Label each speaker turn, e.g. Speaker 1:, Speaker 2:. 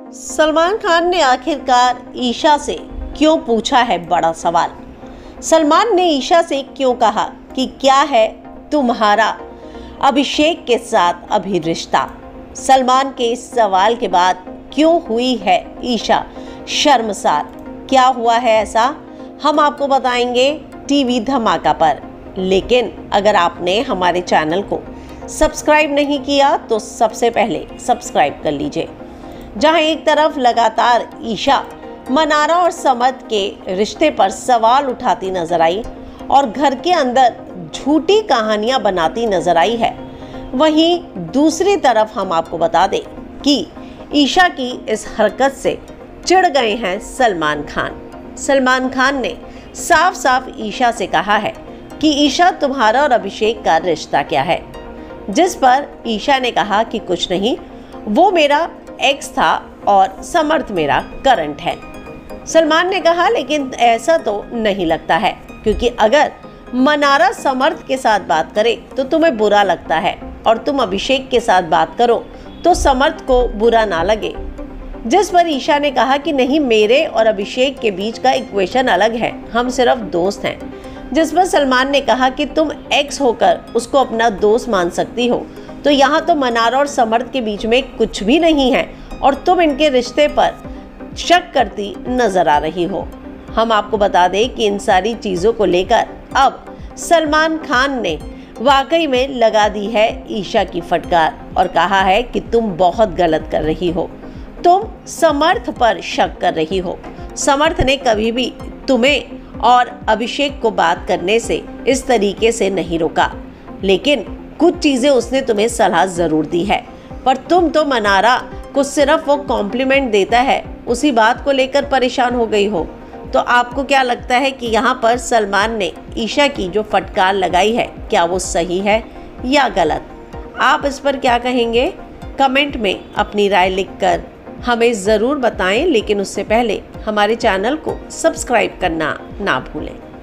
Speaker 1: सलमान खान ने आखिरकार ईशा से क्यों पूछा है बड़ा सवाल। सलमान ने ईशा से क्यों कहा कि क्या है तुम्हारा अभिषेक के साथ अभी रिश्ता। सलमान के इस सवाल के बाद क्यों हुई है ईशा शर्मसार, क्या हुआ है ऐसा, हम आपको बताएंगे टीवी धमाका पर। लेकिन अगर आपने हमारे चैनल को सब्सक्राइब नहीं किया तो सबसे पहले सब्सक्राइब कर लीजिए। जहां एक तरफ लगातार ईशा मनारा और समद के रिश्ते पर सवाल उठाती नजर आई और घर के अंदर झूठी कहानियां बनाती नजर आई है, वहीं दूसरी तरफ हम आपको बता दें कि ईशा की इस हरकत से चिढ़ गए हैं सलमान खान। सलमान खान ने साफ साफ ईशा से कहा है कि ईशा तुम्हारा और अभिषेक का रिश्ता क्या है, जिस पर ईशा ने कहा कि कुछ नहीं, वो मेरा एक्स था और समर्थ मेरा करंट है। सलमान ने कहा लेकिन ऐसा तो नहीं लगता है, क्योंकि अगर मनारा समर्थ के साथ बात करे तो तुम्हें बुरा लगता है और तुम अभिषेक के साथ बात करो तो समर्थ को बुरा ना लगे। जिस पर ईशा ने कहा कि नहीं, मेरे और अभिषेक के बीच का इक्वेशन अलग है, हम सिर्फ दोस्त हैं। जिस पर सलमान ने कहा कि तुम एक्स होकर उसको अपना दोस्त मान सकती हो, तो यहाँ तो मनारा और समर्थ के बीच में कुछ भी नहीं है और तुम इनके रिश्ते पर शक करती नजर आ रही हो। हम आपको बता दें कि इन सारी चीज़ों को लेकर अब सलमान खान ने वाकई में लगा दी है ईशा की फटकार और कहा है कि तुम बहुत गलत कर रही हो, तुम समर्थ पर शक कर रही हो। समर्थ ने कभी भी तुम्हें और अभिषेक को बात करने से इस तरीके से नहीं रोका, लेकिन कुछ चीज़ें उसने तुम्हें सलाह ज़रूर दी है, पर तुम तो मनारा को सिर्फ वो कॉम्प्लीमेंट देता है उसी बात को लेकर परेशान हो गई हो। तो आपको क्या लगता है कि यहाँ पर सलमान ने ईशा की जो फटकार लगाई है, क्या वो सही है या गलत? आप इस पर क्या कहेंगे? कमेंट में अपनी राय लिखकर हमें ज़रूर बताएं, लेकिन उससे पहले हमारे चैनल को सब्सक्राइब करना ना भूलें।